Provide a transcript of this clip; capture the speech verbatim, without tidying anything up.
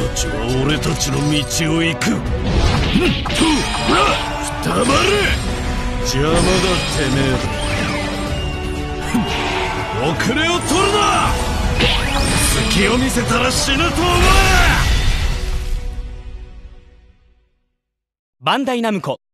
たちは俺たちの道を行く。黙れ、邪魔だてめえ。遅れを取るな。隙を見せたら死ぬと思え。 バンダイナムコ